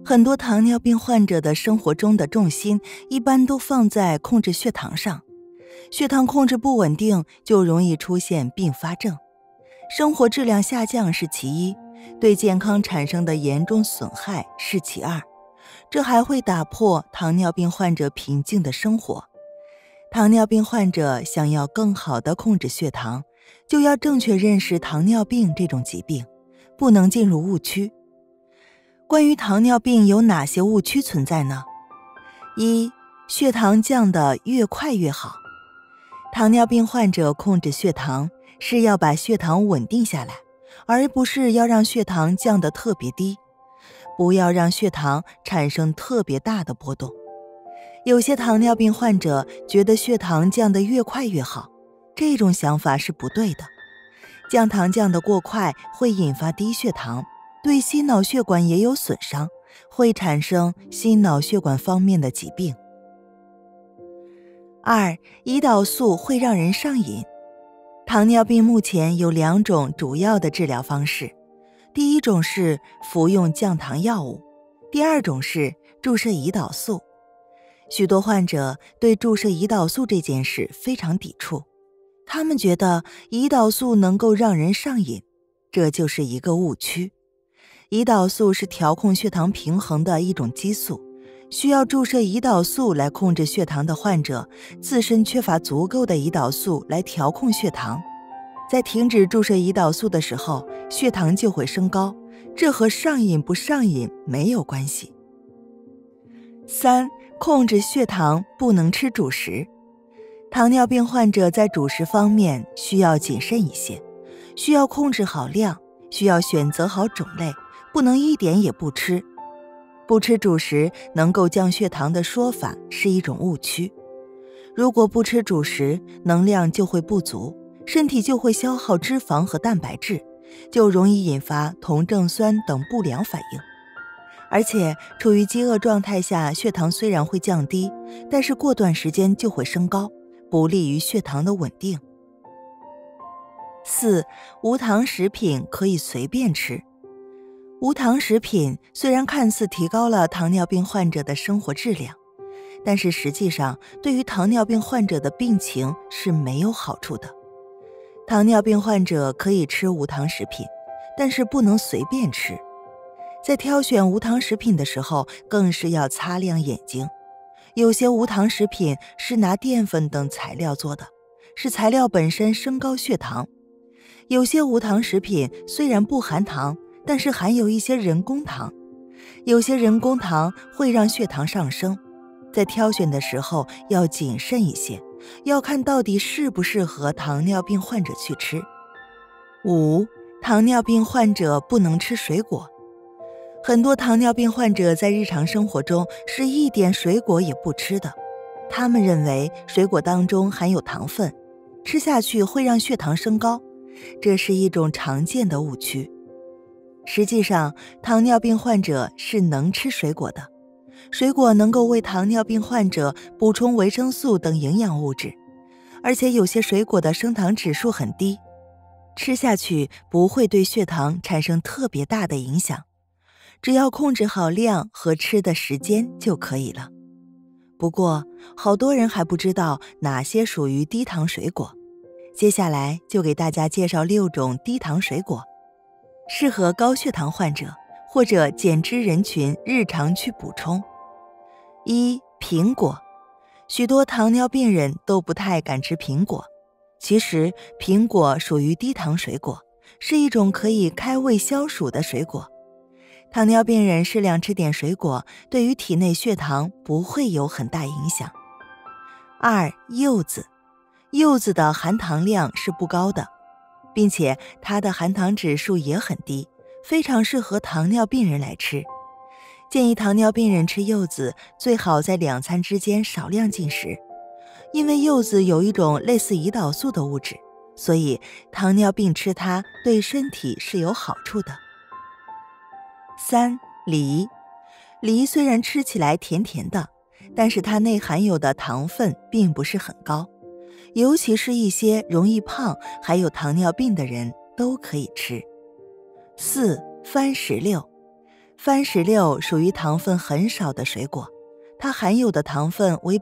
很多糖尿病患者的生活中的重心一般都放在控制血糖上，血糖控制不稳定就容易出现并发症，生活质量下降是其一，对健康产生的严重损害是其二，这还会打破糖尿病患者平静的生活。糖尿病患者想要更好地控制血糖，就要正确认识糖尿病这种疾病，不能进入误区。关于糖尿病有哪些误区存在呢？一、血糖降得越快越好。糖尿病患者控制血糖是要把血糖稳定下来，而不是要让血糖降得特别低，不要让血糖产生特别大的波动。有些糖尿病患者觉得血糖降得越快越好，这种想法是不对的。降糖降得过快会引发低血糖，对心脑血管也有损伤，会产生心脑血管方面的疾病。二、胰岛素会让人上瘾。糖尿病目前有2种主要的治疗方式，第一种是服用降糖药物，第二种是注射胰岛素。许多患者对注射胰岛素这件事非常抵触，他们觉得胰岛素能够让人上瘾，这就是一个误区。胰岛素是调控血糖平衡的一种激素，需要注射胰岛素来控制血糖的患者，自身缺乏足够的胰岛素来调控血糖。在停止注射胰岛素的时候，血糖就会升高，这和上瘾不上瘾没有关系。三、控制血糖不能吃主食。糖尿病患者在主食方面需要谨慎一些，需要控制好量，需要选择好种类，不能一点也不吃。不吃主食能够降血糖的说法是一种误区。如果不吃主食，能量就会不足，身体就会消耗脂肪和蛋白质，就容易引发酮症酸等不良反应。而且处于饥饿状态下，血糖虽然会降低，但是过段时间就会升高，不利于血糖的稳定。四、无糖食品可以随便吃。无糖食品虽然看似提高了糖尿病患者的生活质量，但是实际上对于糖尿病患者的病情是没有好处的。糖尿病患者可以吃无糖食品，但是不能随便吃。在挑选无糖食品的时候，更是要擦亮眼睛。有些无糖食品是拿淀粉等材料做的，是材料本身升高血糖。有些无糖食品虽然不含糖，但是含有一些人工糖，有些人工糖会让血糖上升。在挑选的时候要谨慎一些，要看到底适不适合糖尿病患者去吃。五、糖尿病患者不能吃水果。很多糖尿病患者在日常生活中是一点水果也不吃的，他们认为水果当中含有糖分，吃下去会让血糖升高，这是一种常见的误区。实际上，糖尿病患者是能吃水果的，水果能够为糖尿病患者补充维生素等营养物质，而且有些水果的升糖指数很低，吃下去不会对血糖产生特别大的影响，只要控制好量和吃的时间就可以了。不过，好多人还不知道哪些属于低糖水果，接下来就给大家介绍6种低糖水果，适合高血糖患者或者减脂人群日常去补充。一、苹果。许多糖尿病人都不太敢吃苹果，其实苹果属于低糖水果，是一种可以开胃消暑的水果。糖尿病人适量吃点水果，对于体内血糖不会有很大影响。二、柚子。柚子的含糖量是不高的，并且它的含糖指数也很低，非常适合糖尿病人来吃。建议糖尿病人吃柚子，最好在2餐之间少量进食，因为柚子有一种类似胰岛素的物质，所以糖尿病吃它对身体是有好处的。三、梨。梨虽然吃起来甜甜的，但是它内含有的糖分并不是很高，尤其是一些容易胖还有糖尿病的人都可以吃。四、番石榴。 番石榴属于糖分很少的水果，它含有的糖分为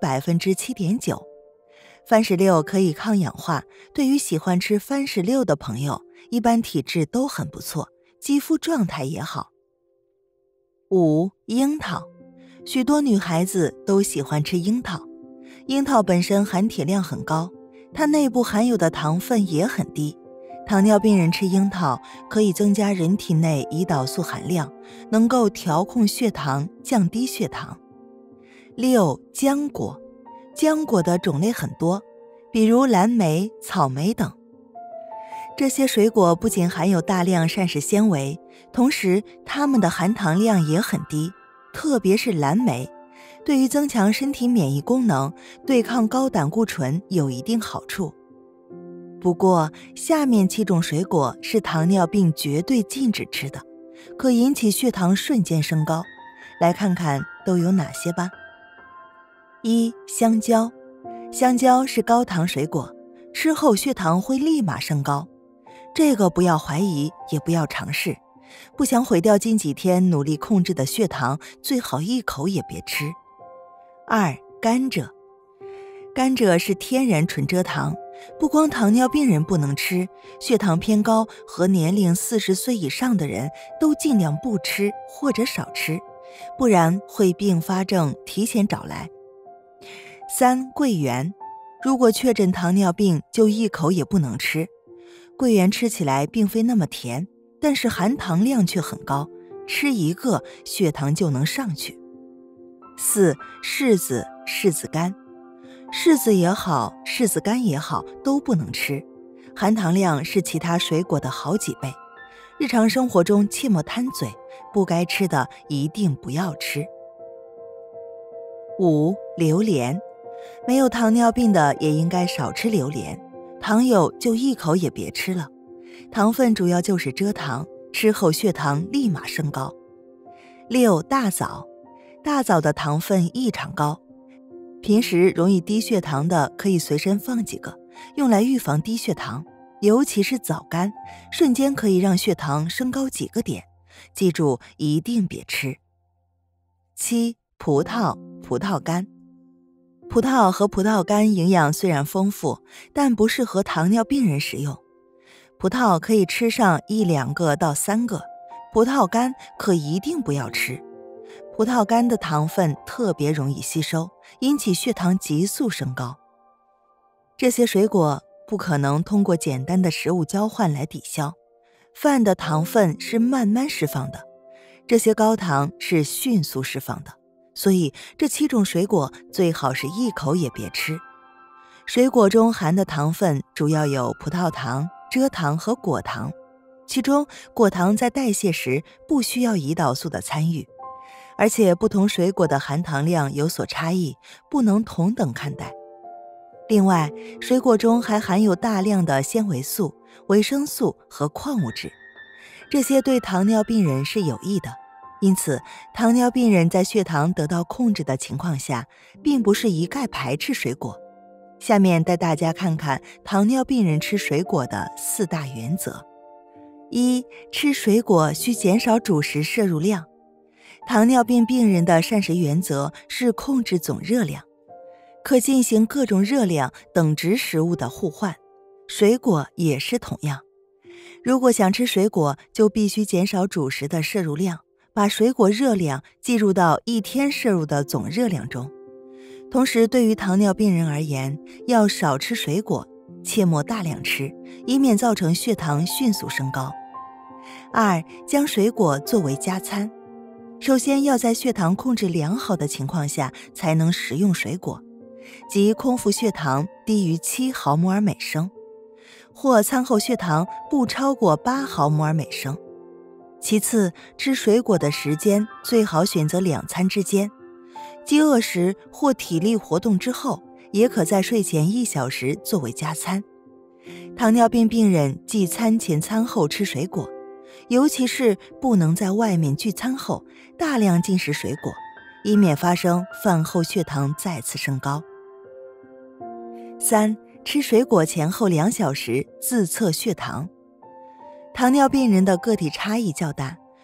7.9%。番石榴可以抗氧化，对于喜欢吃番石榴的朋友，一般体质都很不错，肌肤状态也好。5. 樱桃，许多女孩子都喜欢吃樱桃。樱桃本身含铁量很高，它内部含有的糖分也很低。糖尿病人吃樱桃可以增加人体内胰岛素含量，能够调控血糖，降低血糖。6. 浆果，浆果的种类很多，比如蓝莓、草莓等。这些水果不仅含有大量膳食纤维，同时它们的含糖量也很低，特别是蓝莓，对于增强身体免疫功能、对抗高胆固醇有一定好处。不过，下面7种水果是糖尿病绝对禁止吃的，可引起血糖瞬间升高。来看看都有哪些吧。1. 香蕉，香蕉是高糖水果，吃后血糖会立马升高。这个不要怀疑，也不要尝试。不想毁掉近几天努力控制的血糖，最好一口也别吃。2. 甘蔗，甘蔗是天然纯蔗糖，不光糖尿病人不能吃，血糖偏高和年龄40岁以上的人都尽量不吃或者少吃，不然会并发症提前找来。3. 桂圆，如果确诊糖尿病就一口也不能吃。桂圆吃起来并非那么甜，但是含糖量却很高，吃一个血糖就能上去。4. 柿子、柿子干，柿子也好，柿子干也好，都不能吃，含糖量是其他水果的好几倍。日常生活中切莫贪嘴，不该吃的一定不要吃。5. 榴莲，没有糖尿病的也应该少吃榴莲，糖友就一口也别吃了。糖分主要就是蔗糖，吃后血糖立马升高。6. 大枣，大枣的糖分异常高，平时容易低血糖的可以随身放几个，用来预防低血糖，尤其是枣干，瞬间可以让血糖升高几个点，记住一定别吃。7. 葡萄、葡萄干，葡萄和葡萄干营养虽然丰富，但不适合糖尿病人食用。葡萄可以吃上1-2个到3个，葡萄干可一定不要吃。葡萄干的糖分特别容易吸收，引起血糖急速升高。这些水果不可能通过简单的食物交换来抵消，饭的糖分是慢慢释放的，这些高糖是迅速释放的，所以这7种水果最好是一口也别吃。水果中含的糖分主要有葡萄糖、蔗糖和果糖，其中果糖在代谢时不需要胰岛素的参与，而且不同水果的含糖量有所差异，不能同等看待。另外，水果中还含有大量的纤维素、维生素和矿物质，这些对糖尿病人是有益的。因此，糖尿病人在血糖得到控制的情况下，并不是一概排斥水果。下面带大家看看糖尿病人吃水果的4大原则。1. 吃水果需减少主食摄入量。糖尿病病人的膳食原则是控制总热量，可进行各种热量等值食物的互换，水果也是同样。如果想吃水果，就必须减少主食的摄入量，把水果热量计入到一天摄入的总热量中。同时，对于糖尿病人而言，要少吃水果，切莫大量吃，以免造成血糖迅速升高。2. 将水果作为加餐。首先要在血糖控制良好的情况下才能食用水果，即空腹血糖低于7毫摩尔每升，或餐后血糖不超过8毫摩尔每升。其次，吃水果的时间最好选择2餐之间，饥饿时或体力活动之后，也可在睡前1小时作为加餐。糖尿病病人忌餐前餐后吃水果，尤其是不能在外面聚餐后大量进食水果，以免发生饭后血糖再次升高。3. 吃水果前后2小时自测血糖。糖尿病人的个体差异较大，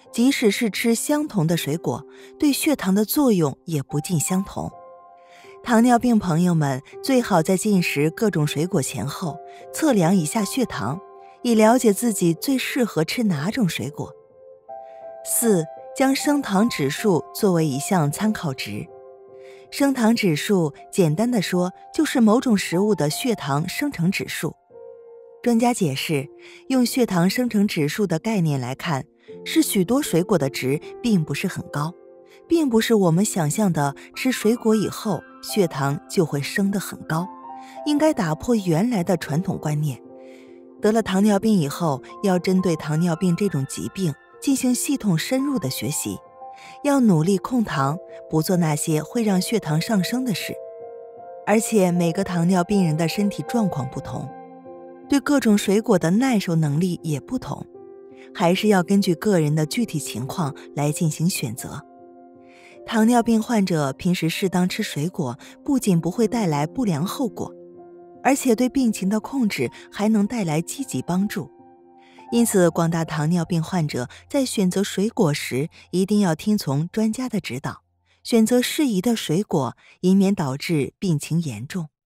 即使是吃相同的水果，对血糖的作用也不尽相同。糖尿病朋友们最好在进食各种水果前后测量一下血糖，以了解自己最适合吃哪种水果。4. 将升糖指数作为一项参考值。升糖指数简单的说，就是某种食物的血糖生成指数。专家解释，用血糖生成指数的概念来看，是许多水果的值并不是很高，并不是我们想象的吃水果以后血糖就会升得很高，应该打破原来的传统观念。得了糖尿病以后，要针对糖尿病这种疾病进行系统深入的学习，要努力控糖，不做那些会让血糖上升的事。而且每个糖尿病人的身体状况不同，对各种水果的耐受能力也不同，还是要根据个人的具体情况来进行选择。糖尿病患者平时适当吃水果，不仅不会带来不良后果，而且对病情的控制还能带来积极帮助。因此，广大糖尿病患者在选择水果时，一定要听从专家的指导，选择适宜的水果，以免导致病情严重。